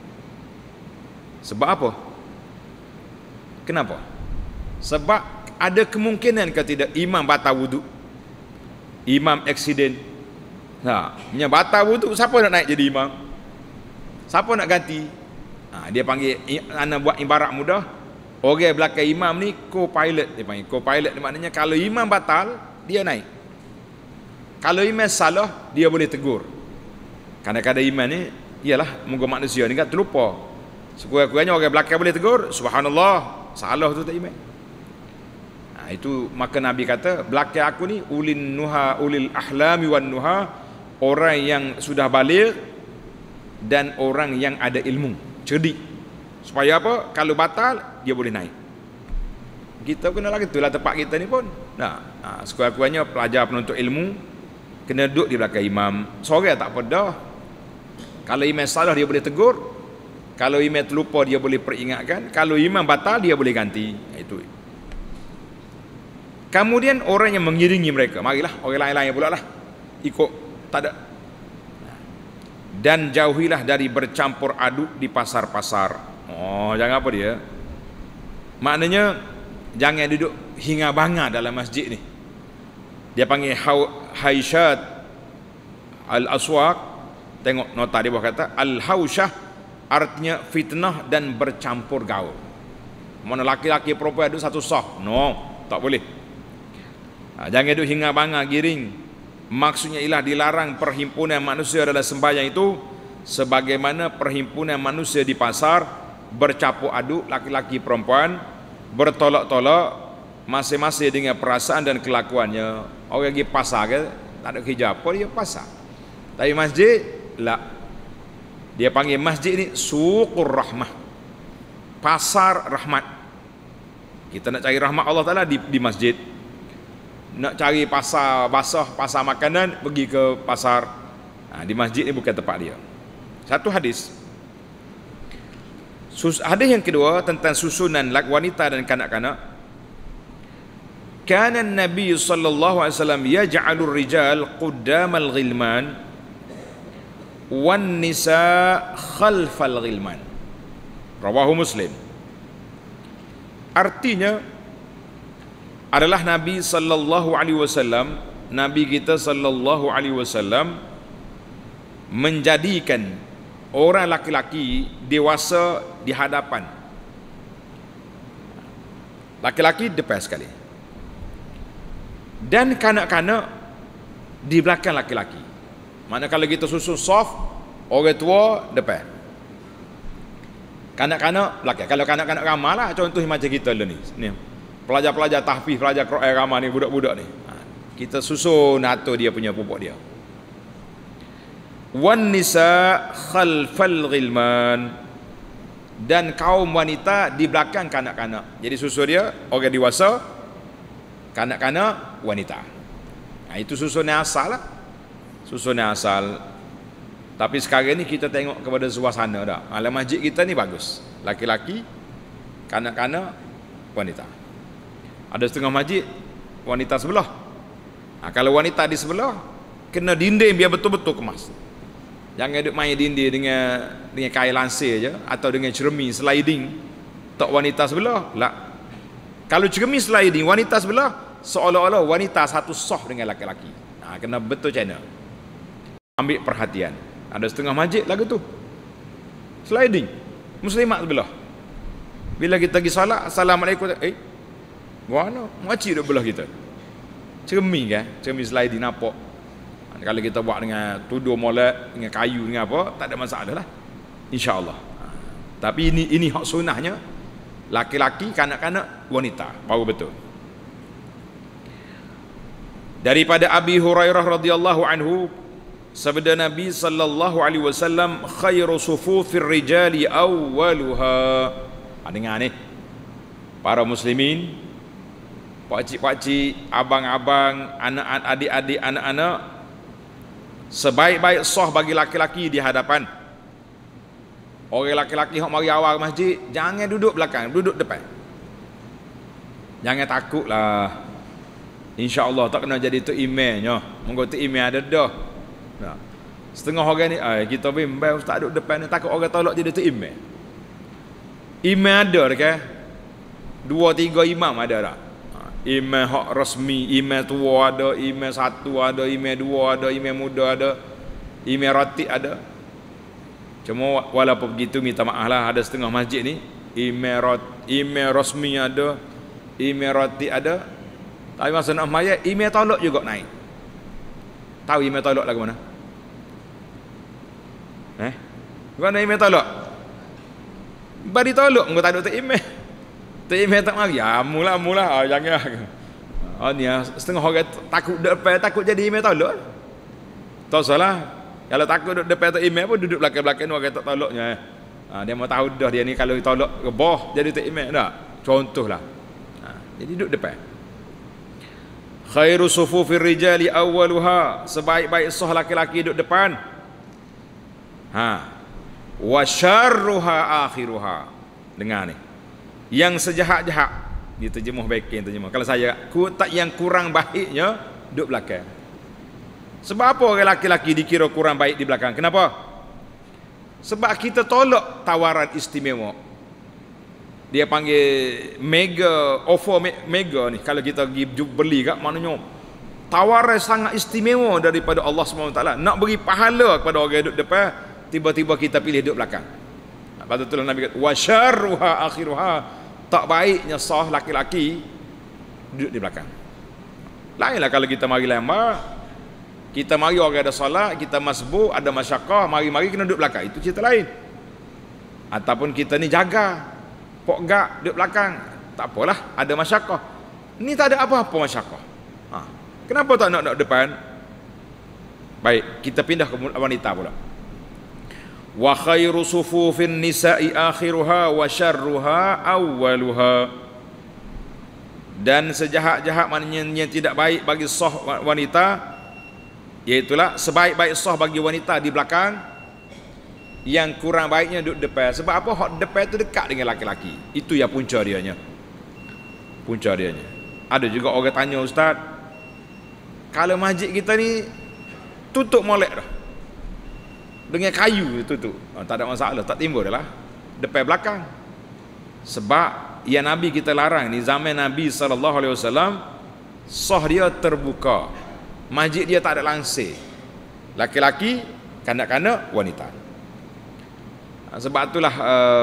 Sebab apa? Kenapa? Sebab ada kemungkinan ke tidak imam batal wuduk, imam aksiden. Nya batal wuduk, siapa nak naik jadi imam? Siapa nak ganti? Dia panggil, anak buat ibarat mudah, orang belakang imam ni co-pilot, dia panggil co-pilot. Maknanya kalau imam batal, dia naik. Kalau imam salah, dia boleh tegur. Kadang-kadang imam ni, ialah moga manusia ni kan terlupa. Sekurang-kurangnya orang belakang boleh tegur, subhanallah, salah tu tak imam. Itu maka Nabi kata, belakang aku ni ulin nuha, ulil ahlami wan nuha, orang yang sudah baligh dan orang yang ada ilmu, cerdik. Supaya apa? Kalau batal, dia boleh naik. Kita kena lagi itulah tempat kita ni pun. Sekurang-kurangnya pelajar penuntut ilmu kena duduk di belakang imam. Seorang tak apa dah. Kalau imam salah, dia boleh tegur. Kalau imam terlupa, dia boleh peringatkan. Kalau imam batal, dia boleh ganti. Itu. Kemudian orang yang mengiringi mereka, marilah orang lain-lain pula lah ikut, tak ada. Dan jauhilah dari bercampur aduk di pasar-pasar. Jangan apa dia? Maknanya jangan duduk hingga bangga dalam masjid ni. Dia panggil haishat al-aswaq. Tengok nota dia bawah kata al-hausyah, artinya fitnah dan bercampur gaul. Mana laki-laki perempuan duduk satu saf. Tak boleh. Jangan duduk hingga bangga giring. Maksudnya ialah dilarang perhimpunan manusia dalam sembahyang itu, sebagaimana perhimpunan manusia di pasar bercampur aduk, laki-laki perempuan bertolak-tolak masing-masing dengan perasaan dan kelakuannya. Orang pergi pasar ke, tak ada kerja apa, dia pasar. Tapi masjid lah, dia panggil masjid ni suqur rahmah, pasar rahmat. Kita nak cari rahmat Allah Ta'ala di masjid. Nak cari pasar basah, pasar makanan, pergi ke pasar. Di masjid ni bukan tempat dia. Satu hadis. Hadis yang kedua tentang susunan wanita dan kanak-kanak. Kana Nabi sallallahu alaihi wasallam yaj'alur rijal quddamal ghilman wan nisa khalfal ghilman. Rawahu Muslim. Artinya adalah Nabi sallallahu alaihi wasallam, Nabi kita sallallahu alaihi wasallam menjadikan orang laki-laki dewasa di hadapan, laki-laki depan sekali, dan kanak-kanak di belakang laki-laki. Mana kalau kita susun soft, orang tua depan, kanak-kanak belakang. Kalau kanak-kanak ramah lah, contoh macam kita ni pelajar-pelajar tahfiz, pelajar Quran ramah ni, budak-budak ni, kita susun atur dia punya pupuk dia. Wan nisa khalfal ghilman, dan kaum wanita di belakang kanak-kanak. Jadi susun dia orang dewasa, kanak-kanak, wanita. Itu susunnya asal lah. Susunnya asal. Tapi sekarang ni kita tengok kepada suasana dah. Alam masjid kita ni bagus. Laki-laki, kanak-kanak, wanita. Ada setengah masjid wanita sebelah. Kalau wanita di sebelah, kena dinding biar betul-betul kemas. Jangan duk main dinding dengan kain lansir je, atau dengan cermin sliding tok wanita sebelah. Tak. Kalau cermin sliding wanita sebelah, seolah-olah wanita satu soh dengan laki-laki. Kena betul channel. Ambil perhatian. Ada setengah masjid lagu tu sliding, muslimat sebelah. Bila kita pergi solat, assalamualaikum, mana makcik duk belah kita. Cermin kan, cermin sliding nampak. Kalau kita buat dengan tudur molek, dengan kayu, dengan apa, tak ada masalah lah, insya-Allah. Tapi ini hak sunnahnya, laki-laki, kanak-kanak, wanita, baru betul. Daripada Abi Hurairah radhiyallahu anhu, sabda Nabi sallallahu alaihi wasallam, khairu sufufir rijali awwaluha. Dengar ni, para muslimin, pakcik-pakcik, abang-abang, anak-anak, adik-adik, anak-anak, sebaik-baik sah bagi laki-laki di hadapan. Orang laki-laki hok mari awal masjid, jangan duduk belakang, duduk depan. Jangan takutlah. Insya-Allah tak kena jadi tu imamnya. Monggo tu imam ada dah. Nah. Setengah orang ni, kita bimbang ustaz duduk depan ni, takut orang tolak jadi tu imam. Imam ada ke? 2-3 imam ada tak? Imam hak rasmi, imam tua ada, imam satu ada, imam dua ada, imam muda ada, imam ratib ada. Cuma walaupun begitu, minta maaf lah, ada setengah masjid ni imam rasmi ada, imam ratib ada, tapi masa nak mayat imam tolak juga naik. Tahu imam tolak lagu mana? Mana imam tolak? Bari tolak engkau tak ada tu imam. Tak imam tak mari. Mula jangan. Ni setengah orang takut depan, takut jadi imam tolak. Tak salah. Kalau takut duduk depan tak imam pun duduk belakang-belakang orang tak tolaknya. Dia mau tahu dah dia ni kalau tolak rebah jadi tak imam dah. Contohlah. Jadi duduk depan. Khairu sufufir rijali awwaluha, sebaik-baik sah laki-laki duduk depan. Wa syarruha akhiruha. Dengar ni. Yang sejahat-jahat, diterjemah baikin terjemah. Kalau saya tak yang kurang baiknya duduk belakang. Sebab apa orang laki-laki dikira kurang baik di belakang? Kenapa? Sebab kita tolak tawaran istimewa. Dia panggil mega offer mega ni. Kalau kita pergi beli kat maknanya tawaran sangat istimewa daripada Allah SWT. Nak beri pahala kepada orang yang duduk depan, tiba-tiba kita pilih duduk belakang. Lepas tu Nabi kata wa syarruha akhiruha, tak baiknya sah laki-laki duduk di belakang. Lainlah kalau kita mari lambat, kita mari orang ada solat, kita masbuk, ada masyaqqah, mari-mari kena duduk belakang, itu cerita lain. Ataupun kita ni jaga pok gak duduk belakang, tak apalah, ada masyaqqah. Ni tak ada apa-apa masyaqqah. Kenapa tak nak depan? Baik, kita pindah ke wanita pula. Wa khairu sufufin nisa'i akhiruha wa syarruha awwaluha. Dan sejahat-jahat maknanya yang tidak baik bagi sah wanita, iaitulah sebaik-baik sah bagi wanita di belakang, yang kurang baiknya duduk depan. Sebab apa? Hak depan tu dekat dengan laki-laki. Itu yang punca dianya. Punca dianya. Ada juga orang tanya, ustaz, kalau masjid kita ni tutup molek dah, dengan kayu itu tu. Tak ada masalah, tak timbul dah lah. Depan belakang. Sebab yang Nabi kita larang ni zaman Nabi SAW, sah dia terbuka. Masjid dia tak ada langsir. Laki-laki, kanak-kanak, wanita. Sebab itulah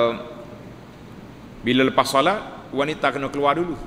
bila lepas solat, wanita kena keluar dulu.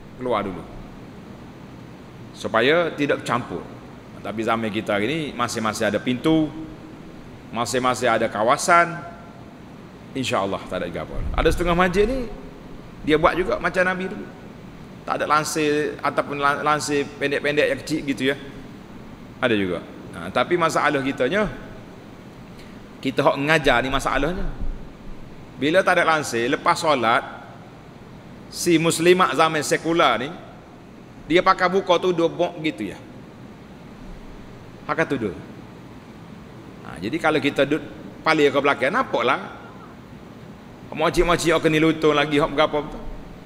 Supaya tidak campur. Tapi zaman kita hari ni masing-masing ada pintu, masing-masing ada kawasan. InsyaAllah tak ada apa. Ada setengah masjid ni dia buat juga macam Nabi dulu. Tak ada lansir ataupun lansir pendek-pendek yang kecil gitu ya. Ada juga. Tapi masalah kitanya, kita hok mengajar ni masalahnya. Bila tak ada lansir, lepas solat, si muslimat zaman sekular ni, dia pakai buka tudung bok gitu ya. Pakai tudung. Jadi kalau kita duduk paling ke belakang, nampaklah makcik-makcik akan nilutung lagi hok berapa betul.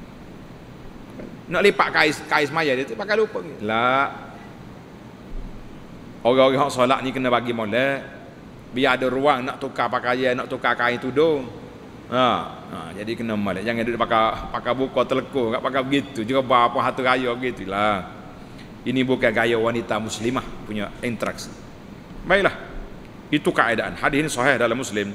Nak lipat kais maya dia tu pakai lupa lah. Orang-orang hok solat ni kena bagi molek, biar ada ruang nak tukar pakaian, nak tukar kain tudung. Jadi kena molek, jangan duduk pakai buka telekung, tak pakai begitu juga apa hatu raya begitulah. Ini bukan gaya wanita muslimah punya interaksi. Baiklah, itu keadaan. Hadis ini sahih dalam Muslim.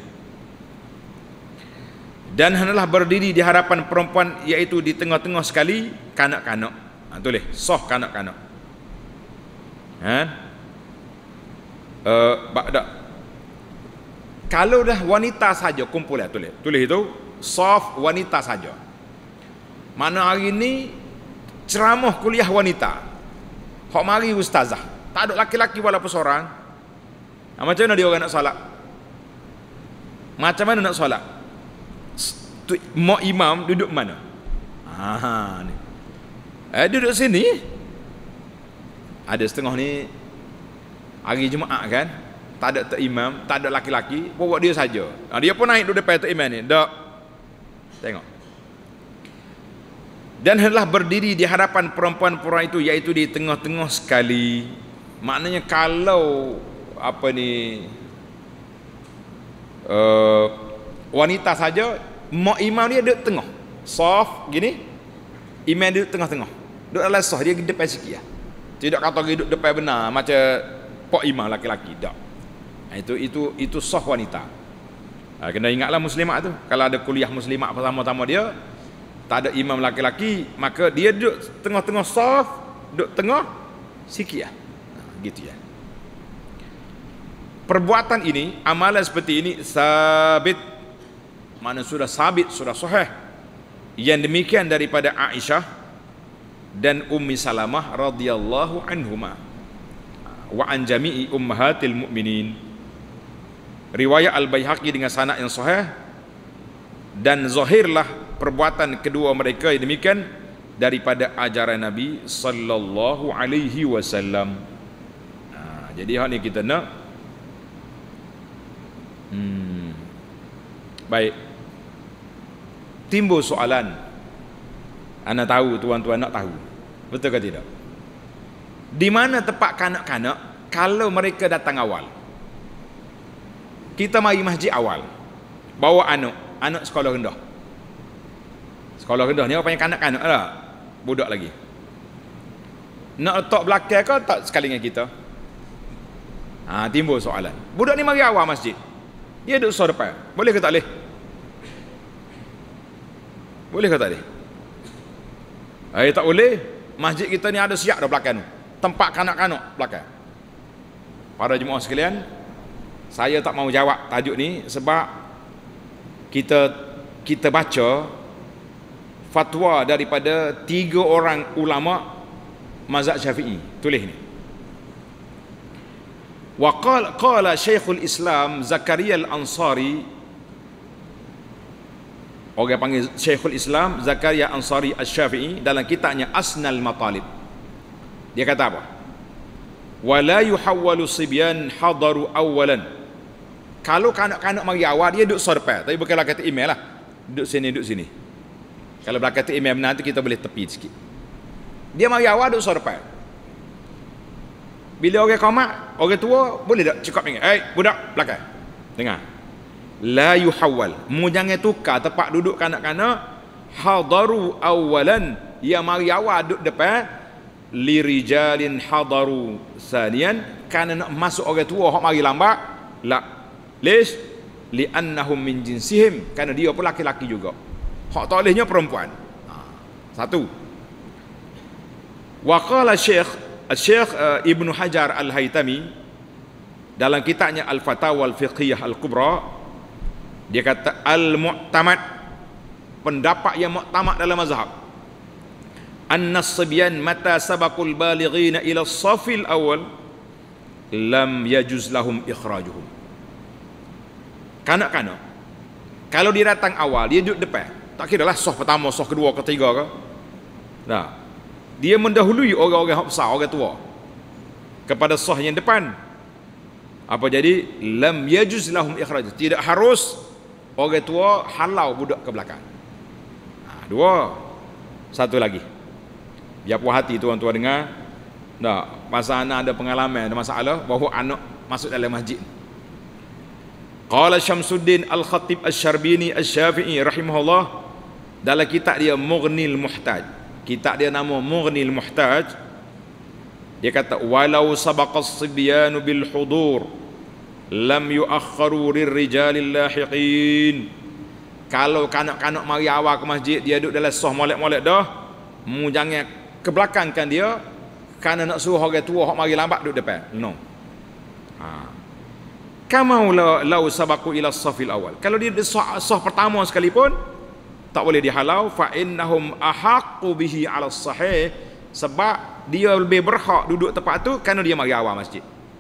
Dan hendaklah berdiri di hadapan perempuan, iaitu di tengah-tengah sekali kanak-kanak. Tulis sah kanak-kanak. Kalau dah wanita saja kumpul ya, tulis itu saf wanita saja. Mana hari ni ceramah kuliah wanita. Hak mari ustazah, tak ada laki-laki walaupun seorang. Macam mana dia orang nak solat? Macam mana nak solat? Mak imam duduk mana? Ni. Duduk sini. Ada setengah ni hari Jumaat kan, tak ada tok imam, tak ada laki-laki, bawa dia saja. Dia pun naik duduk depan tok imam ni. Dak. Tengok. Dan hendaklah berdiri di hadapan perempuan-perempuan itu, iaitu di tengah-tengah sekali. Maknanya kalau wanita saja, mak imam dia duduk tengah. Saf gini, imam duduk tengah-tengah. Duduk dalam saf, dia depan sikit lah. Tidak kata duduk depan benar macam pak imam laki-laki. Tak. Itu saf wanita. Kena ingatlah muslimat tu. Kalau ada kuliah muslimat pertama-tama dia, tak ada imam laki-laki, maka dia duduk tengah-tengah saf, duduk tengah sikit lah. Gitu ya. Perbuatan ini, amalan seperti ini sabit, mana sudah sabit, sudah sahih. Yang demikian daripada Aisyah dan Ummi Salamah radhiyallahu anhuma wa an jami'i ummahatil mu'minin. Riwayat Al-Baihaqi dengan sanad yang sahih, dan zahirlah perbuatan kedua mereka yang demikian daripada ajaran Nabi sallallahu alaihi wasallam. Jadi hal ni kita nak baik. Timbul soalan. Anda tahu, tuan-tuan nak tahu. Betul ke tidak? Di mana tempat kanak-kanak kalau mereka datang awal? Kita mari masjid awal. Bawa anak sekolah rendah. Sekolah rendah ni apa yang kanak-kanak lah. Budak lagi. Nak letak belakang ke tak sekali dengan kita? Timbul soalan. Budak ni mari awal masjid. Dia duduk sor depan. Boleh ke tak boleh? Boleh ke tak boleh? Tak boleh. Masjid kita ni ada siap dah belakang. Tempat kanak-kanak belakang. Para jemaah sekalian, saya tak mau jawab tajuk ni sebab kita baca fatwa daripada 3 orang ulama mazhab Syafi'i. Tulis ni. Wa qala Syekhul Islam Zakaria Al-Ansari, orang panggil Syekhul Islam Zakaria Ansari Asy-Syafi'i, dalam kitabnya Asnal Matalib. Dia kata apa? Wa la yuhawwalu sibyan hadaru awalan. Kalau kanak-kanak mari awal, dia duduk sorpat. Tapi bukanlah kata email lah. Duduk sini. Kalau belakang tu email benar tu kita boleh tepi sikit. Dia mari awal duduk sorpat. Bila orang komat, orang tua boleh tak cakap dengan, budak belakang. Dengar. La yuhawwal. Mu jangan tukar tempat duduk kanak-kanak. Hadaru awalan. Yang mari awal duduk depan. Lirijalin hadaru sanian. Kerana nak masuk orang tua hok mari lambat. La. Lish? Li'annahum min jinsihim. Kerana dia pun laki-laki juga. Hak tolehnya perempuan. Satu. Wa qala Syekh Ibnu Hajar Al-Haytami dalam kitabnya Al-Fatawa Al-Fiqhiyah Al-Kubra, dia kata al-mu'tamad, pendapat yang mu'tamad dalam mazhab, anna as-sibyan mata sabaqul balighina ila as-safil awal lam yajuz lahum ikhrajuhum. Kanak-kanak kalau dia datang awal, dia duduk depan, tak kira lah saf pertama, saf kedua, ketiga ke. Nah, dia mendahului orang-orang besar, orang tua kepada saf yang depan. Apa jadi? Lam yajuz lahum ikhraj. Tidak harus orang tua halau budak ke belakang. Dua. Satu lagi. Biar puas hati tuan-tuan dengar. Tak, masa anak ada pengalaman, ada masalah bahawa anak masuk dalam masjid. Qala Syamsuddin Al-Khatib Asy-Syarbini Asy-Syafi'i rahimahullah dalam kitab dia Mughnil Muhtaj. Kitab dia nama Mughnil Muhtaj. Dia kata walau sabaqas sibyanu bil hudur lam yuakharu lirrijalil lahiqin. Kalau kanak-kanak mari awal ke masjid, dia duduk dalam sah molek-molek dah, mu jangan ke belakangkan dia kerana nak suruh orang tua hok mari lambat duduk depan. No. Kama law sabaqu ila as-safil awal. Kalau dia sah pertama sekalipun tak boleh dihalau, fa innahum ahaqqu bihi ala as-sahih, sebab dia lebih berhak duduk tempat tu kerana dia mari awal masjid.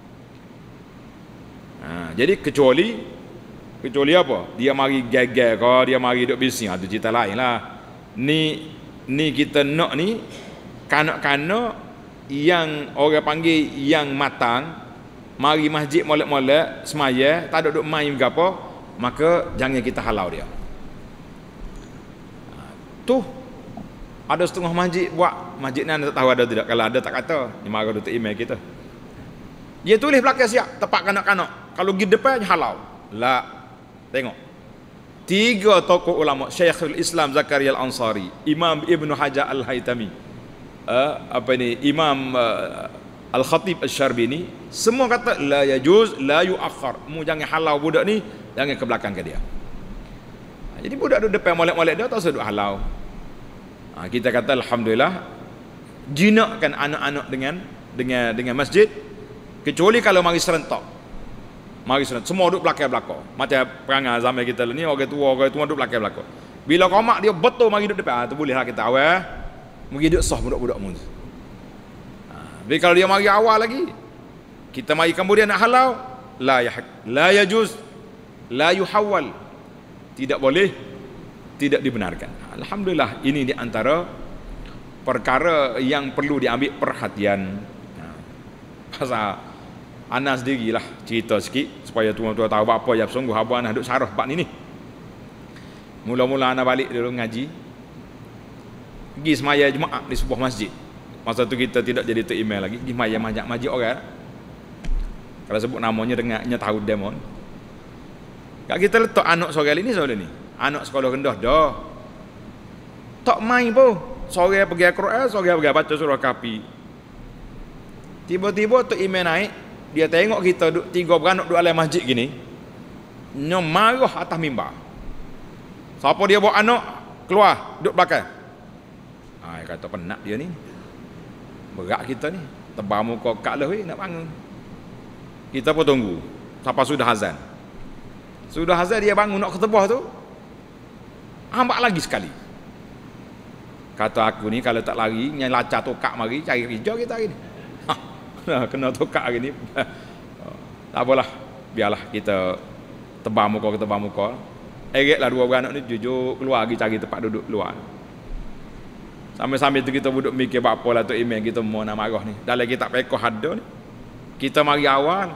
Jadi kecuali apa? Dia mari gagal ke, dia mari duduk bising, tu cerita lain lah. Ni kita nak ni kanak-kanak yang orang panggil yang matang, mari masjid molek-molek semaya, tak duduk main ke apa, maka jangan kita halau dia. Tu ada setengah masjid buat, masjid ni anda tak tahu ada tidak, kalau ada tak kata, ni marah Dr. email kita. Dia tulis belakang siap, tempat kanak-kanak. Kalau pergi depan halau. La. Tengok. 3 tokoh ulama, Syekhul Islam Zakaria Al-Ansari, Imam Ibnu Hajar Al-Haytami, Imam Al-Khatib Asy-Syarbini, semua kata la yajuz, la yuakhar. Mu jangan halau budak ni, jangan ke belakang ke dia. Jadi budak duduk depan molek-molek dia, tak usah duduk halau. Kita kata alhamdulillah jinakkan anak-anak dengan masjid, kecuali kalau mari serentak. Mari serentak semua duduk belakang-belakang. Macam perangai zaman kita ni, orang tua duduk belakang-belakang. Bila qomak dia betul mari duduk depan, tu bolehlah kita awal. Mari duduk sah budak-budak mu. Tapi kalau dia mari awal lagi, kita mari kemudian nak halau, la yajuz, la yuhawwal. Tidak boleh, tidak dibenarkan. Alhamdulillah, ini di antara perkara yang perlu diambil perhatian. Pasal Anas sendirilah cerita sikit supaya tuan-tuan tahu apa yang sungguh abang Anas duk sarah bab ni. Mula-mula Anas balik dulu ngaji, pergi semaya jemaah di sebuah masjid. Masa tu kita tidak jadi email lagi, pergi semaya masjid orang. Kalau sebut namanya dengarnya tahu demon. Kak kita letak anak seorang ni soalan ni. Anak sekolah rendah dah. Tak main pun. Seorang pergi Al-Quran, seorang pergi baca surah Kahfi. Tiba-tiba tu imam naik, dia tengok kita duk 3 beranak duk dalam masjid gini. Dia marah atas mimbar. Siapa dia bawa anak keluar duk belakang. Dia kata penat dia ni. Berat kita ni. Tebal muka kak lah nak bangun. Kita pun tunggu sampai sudah azan. Sudah azan dia bangun nak ketebah tu, hambak lagi sekali. Kata aku ni kalau tak lari, nyai lacak tokak mari cari kerja kita hari ni. Kena tokak hari ni. Tak apalah, biarlah kita tebal muka. Eretlah 2 beranak ni jujur keluar pergi cari tempat duduk luar. Sambil-sambil tu kita duduk mikir apa lah tu email kita mau nak marah ni. Dalam kitab pekoh ada ni. Kita mari awal.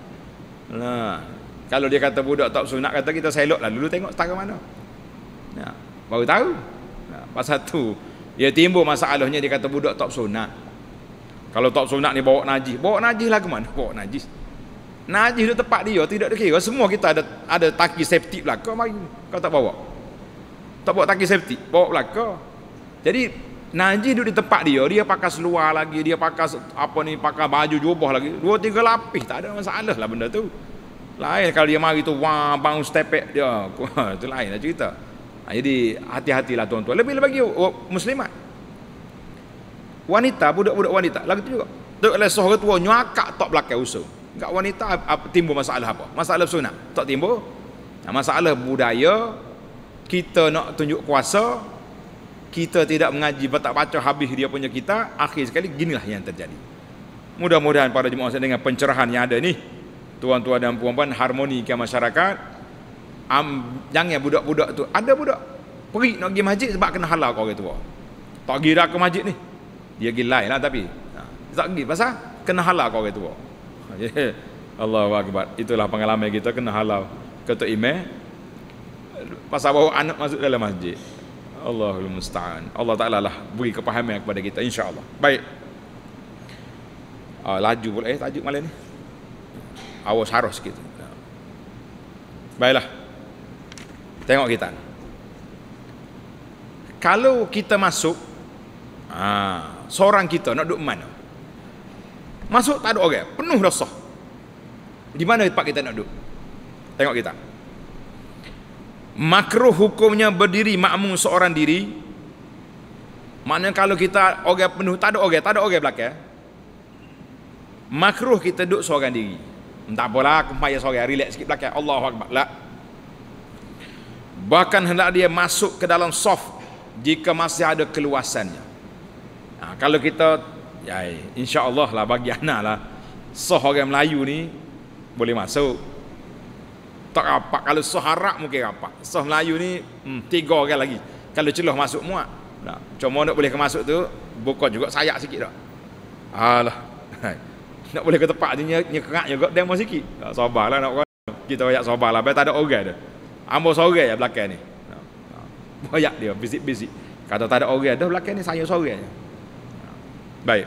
Kalau dia kata budak tak sunat, kata kita selok lah dulu tengok setara mana. Baru tahu. Pasal tu dia timbul masalahnya, dia kata budak tak sunat. Kalau tak sunat ni bawa najis lah ke mana? Bawa najis. Najis duduk tempat dia, tidak dikira. Semua kita ada taki safety belaka, mari kau tak bawa. Tak bawa taki safety, bawa belaka. Jadi najis duduk di tempat dia pakai seluar lagi, dia pakai pakai baju jubah lagi, 2-3 lapis, tak ada masalah lah benda tu. Lain kalau dia mari tu bang stepek dia, itu lain lah cerita. Jadi hati-hatilah tuan-tuan. Lebih lagi muslimat. Wanita, budak-budak wanita lagi tu juga. Tok oleh seorang tua nyakak tok belakang usul. Enggak wanita timbul masalah apa? Masalah sunat. Tak timbul. Masalah budaya, kita nak tunjuk kuasa, kita tidak mengaji, tak baca habis dia punya kita, akhir sekali ginilah yang terjadi. Mudah-mudahan para jemaah dengan pencerahan yang ada ni, tuan-tuan dan puan-puan, harmoni ke masyarakat. Jangan budak-budak tu, ada budak pergi nak pergi masjid sebab kena halal kau orang tua. Tak pergi dah ke masjid ni. Dia pergi lain lah tapi tak pergi pasal kena halal kau orang tua. Allahu akbar. Itulah pengalaman kita kena halal ketua imam pasal bawa anak masuk dalam masjid. Allahul musta'an. Allah Taala lah beri kepahaman kepada kita insya-Allah. Baik. Laju pula tajuk malam ni. Awas harus sikit. Baiklah. Tengok kita. Kalau kita masuk seorang kita nak duduk mana? Masuk tak ada orang, penuh dosa. Di mana tempat kita nak duduk? Tengok kita. Makruh hukumnya berdiri makmum seorang diri. Maknanya kalau kita orang penuh, tak ada orang belakang. Makruh kita duduk seorang diri. Tak apalah, kempaya seorang, relax sikit belakang. Allahu akbar. La. Bahkan hendak dia masuk ke dalam saf jika masih ada keluasannya. Kalau kita insya-Allah lah bagi anak lah sah orang Melayu ni boleh masuk. Tak rapat. Kalau sah Arab mungkin rapat. Sah Melayu ni 3 orang lagi. Kalau celah masuk muat. Cuma nak boleh ke masuk tu buka juga sayak sikit dah. Alah. Nak boleh ke tempat ni nyekerak juga demo sikit. Sabarlah nak orang. Kita banyak sabarlah. Biar tak ada orang dah. Ambo seorang ya belakang ni. Banyak dia bisik-bisik. Kata tak ada orang dah belakang ni saya seorang je. Baik.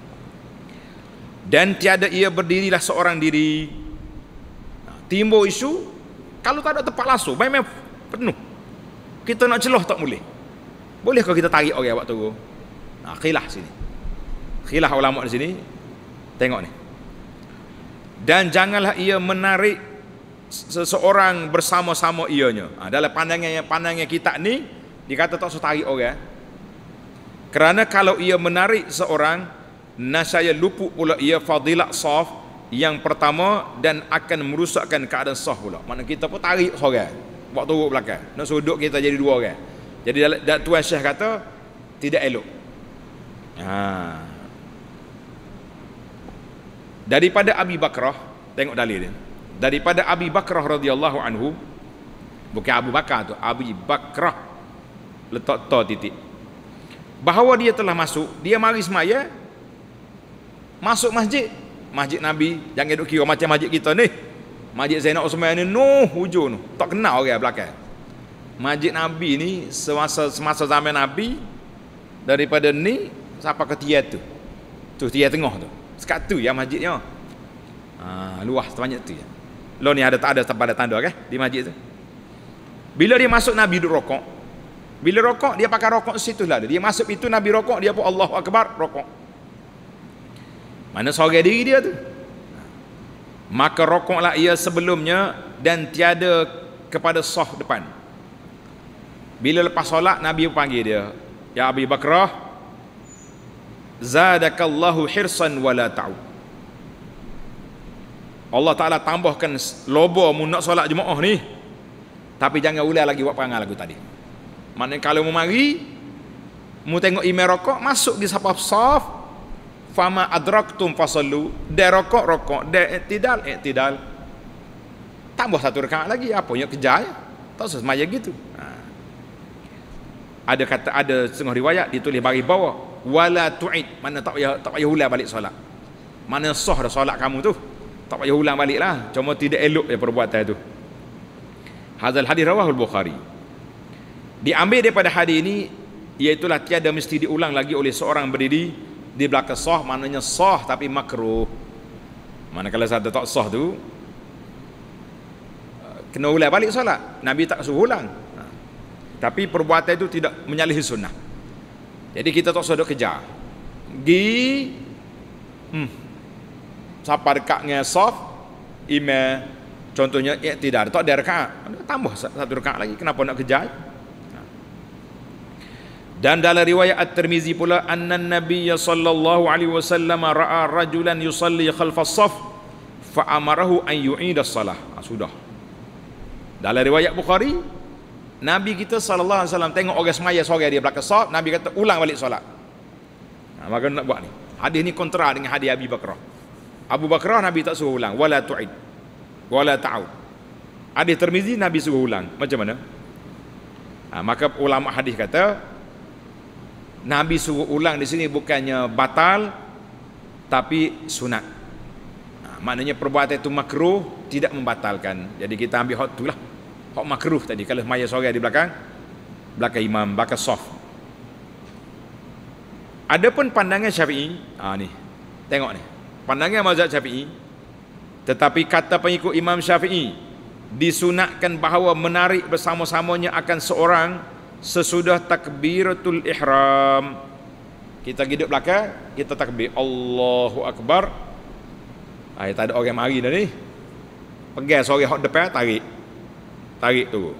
Dan tiada ia berdirilah seorang diri. Timbul isu kalau tak ada tempat langsung, memang penuh. Kita nak celah tak boleh. Bolehkah kita tarik orang waktu tu? Khilaf sini. Khilaf ulama di sini. Tengok ni. Dan janganlah ia menarik seseorang bersama-sama ianya. Dalam pandangan kita ni dikata tak usah tarik orang. Kerana kalau ia menarik seorang, nasaya luput pula ia fadilat saf yang pertama dan akan merusakkan keadaan saf pula. Maknanya kita pun tarik seorang, buat turut belakang. Nak sudut kita jadi 2 orang. Jadi Tuan Syekh kata tidak elok. Daripada Abi Bakrah, tengok dalil dia. Daripada Abi Bakrah radhiyallahu anhu, bukan Abu Bakar tu, Abi Bakrah, letak ta titik. Bahawa dia telah masuk, dia mari semaya, masuk masjid Nabi. Jangan duk kira macam masjid kita ni, masjid Zainal Osman ni hujung tu tak kenal orang belakang. Masjid Nabi ni semasa zaman Nabi, daripada ni sampai ke tiar tu tiar tengah tu, sekat tu ya masjidnya. Luas sebanyak tu ya. Lo ni ada tanda di masjid tu. Bila dia masuk, Nabi duduk rokok. Bila rokok, dia pakai rokok situ lah. Dia masuk itu, Nabi rokok, dia pun Allahu Akbar, rokok. Mana seorang diri dia tu? Maka rokoklah ia sebelumnya dan tiada kepada saf depan. Bila lepas solat, Nabi panggil dia, ya Abi Bakrah, zadakallahu hirsan wala ta'ud. Allah Ta'ala tambahkan lobo mu nak solat jemaah ni, tapi jangan ulang lagi buat perangai lagu tadi. Maknanya kalau mu mari, mu tengok imam rokok, masuk di safaf saf, fama adraktum fasallu, dia rokok, dia iktidal. Tambah 1 rakaat lagi, apa yang kejar ya? Tak usah semaya gitu. Ada setengah riwayat ditulis baris bawah, wala tu'id, mana tak payah ulang balik solat. Mana sah dah solat kamu tu, tak payah ulang balik lah. Cuma tidak elok ya perbuatan tu. Hadzal hadis rawahul Bukhari. Diambil daripada hadis ini, iaitulah tiada mesti diulang lagi oleh seorang berdiri di belakang sah, maknanya sah tapi makruh. Manakala satu tak sah tu kena ulang balik solat. Nabi tak suruh ulang. Tapi perbuatan itu tidak menyalahi sunnah. Jadi kita tak usah duk kejar. Siapa dekat dengan saf imam, contohnya iktidar, tak ada rakaat, tambah satu rakaat lagi, kenapa nak kejar? Dan dalam riwayat At-Tirmizi pula, anna Nabiy sallallahu alaihi wasallam ra'a rajulan yusalli khalfas saf fa amarahu an yu'ida as-salah. Sudah. Dalam riwayat Bukhari, Nabi kita sallallahu alaihi wasallam tengok orang semaya seorang dia belakang saf, Nabi kata ulang balik solat. Maka nak buat ni. Hadis ni kontra dengan hadis Abi Bakrah. Abu Bakrah Nabi tak suruh ulang, wala tu'id wala ta'ud. Hadis Tirmizi Nabi suruh ulang. Macam mana? Maka ulama hadis kata Nabi suruh ulang di sini bukannya batal tapi sunat. Maknanya perbuatan itu makruh, tidak membatalkan. Jadi kita ambil hak itulah. Hak makruh tadi kalau maya seorang di belakang imam, belakang saf. Adapun pandangan Syafi'i, ni. Tengok ni. Pandangan mazhab Syafi'i, tetapi kata pengikut Imam Syafi'i disunatkan bahawa menarik bersama-samanya akan seorang sesudah takbiratul ihram. Kita hidup belakang, kita takbir Allahu Akbar. Tak ada orang mari dah ni. Pegang seorang hak depan, tarik tu.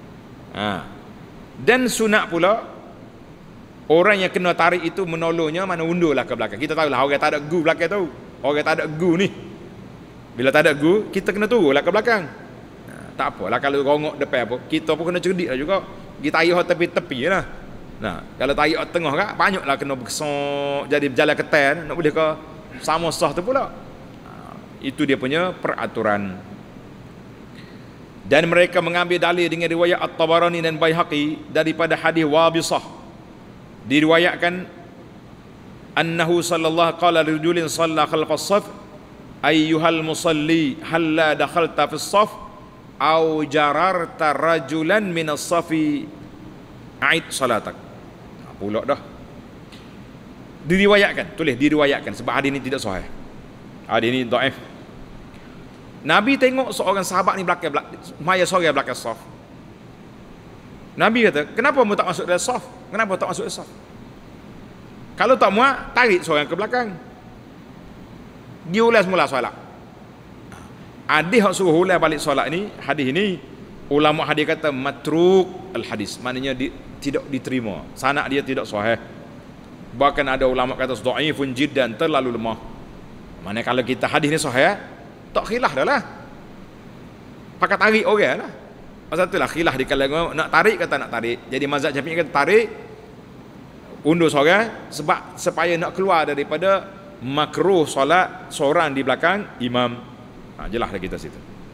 Dan sunat pula orang yang kena tarik itu menolongnya, mana undurlah ke belakang. Kita tahulah orang tak ada gu belakang tu. Orang tak ada gu ni, bila tak ada gu, kita kena turunlah ke belakang. Tak apalah kalau rongok depan apa, kita pun kena cerdik lah juga. Kita tarik tepi-tepi lah. Kalau tarik tengah kan, banyaklah kena bersok, jadi berjalan ketan, nak boleh ke sama sah tu pula. Itu dia punya peraturan. Dan mereka mengambil dalil dengan riwayat At-Tabarani dan Baihaqi daripada hadis Wabisah. Diriwayatkan annahu sallallahu qala rajulin shalla khalfas saf ayyuhal musalli halla dakhalta fis saf aw jararta rajulan minas safi a'id salatak. Pula dah diriwayatkan, tulis diriwayatkan sebab hadis ini tidak sahih. Hadis ini dhaif. Nabi tengok seorang sahabat ni belakang maya seorang belakang saf. Nabi kata, "Kenapa kamu tak masuk dalam saf? Kenapa tak masuk dalam saf? Kalau tak muat, tarik seorang ke belakang. Dia ulang semula solat." Hadis yang suruh ulang balik solat ni, hadis ini ulama hadis kata matruk al-hadis, maknanya tidak diterima. Sanad dia tidak sahih. Bahkan ada ulama kata dhaifun jiddan, terlalu lemah. Mana kalau kita hadis ni sahih, tak khilaf dah lah. Pakai tarik orang lah. Pasal itulah khilaf di kalangan nak tarik kata nak tarik. Jadi mazhab Syafi'i kata tarik, undur seorang sebab supaya nak keluar daripada makruh solat seorang di belakang imam. Jelas dah kita situ.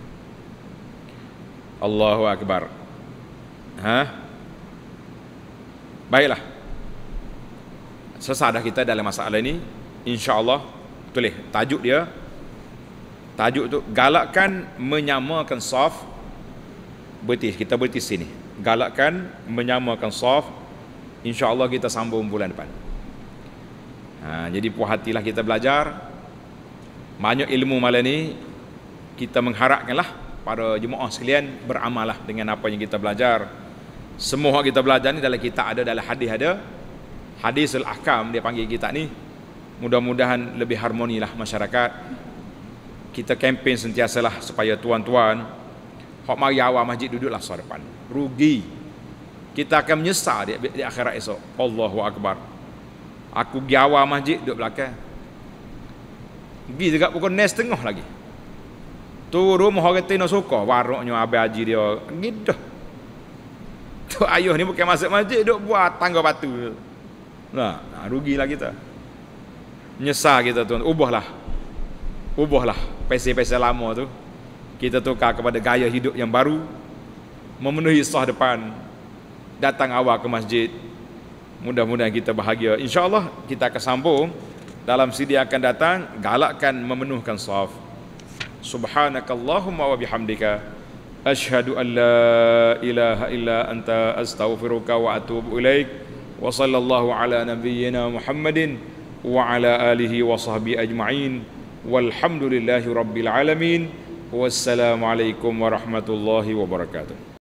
Allahu Akbar. Baiklah. Selesai dah kita dalam masalah ini. InsyaAllah. Tulis tajuk dia. Tajuk tu galakkan menyamakan saf. Kita bertis sini. Galakkan menyamakan saf. InsyaAllah kita sambung bulan depan. Jadi puas hatilah kita belajar. Banyak ilmu malam ni. Kita mengharapkanlah para jemaah sekalian beramallah dengan apa yang kita belajar. Semua kita belajar ni dalam kitab ada, dalam hadis ada. Hadisul Ahkam dia panggil kita ni. Mudah-mudahan lebih harmonilah masyarakat. Kita kempen sentiasalah supaya tuan-tuan hak mari awal masjid duduklah sah depan. Rugi. Kita akan menyesal di akhirat esok. Allahu Akbar. Aku pergi awal masjid duduk belakang. Pergi dekat pukul 9:30 lagi. Turun orang tino suka waruknya abang haji dia. Gitu. Tu ayuh ni bukan masuk masjid duk buat tangga batu. Rugilah kita. Menyesal kita tuan. Ubahlah pesa-pesa lama tu. Kita tukar kepada gaya hidup yang baru. Memenuhi sah depan. Datang awal ke masjid. Mudah-mudahan kita bahagia. InsyaAllah kita akan sambung dalam CD akan datang. Galakkan memenuhkan saf. Subhanakallahumma wa bihamdika asyhadu an la ilaha illa anta astaghfiruka wa atubu ilaik. Wa sallallahu ala nabiyyina Muhammadin wa ala alihi wa sahbihi ajma'in. Walhamdulillahirabbil alamin. Wassalamualaikum warahmatullahi wabarakatuh.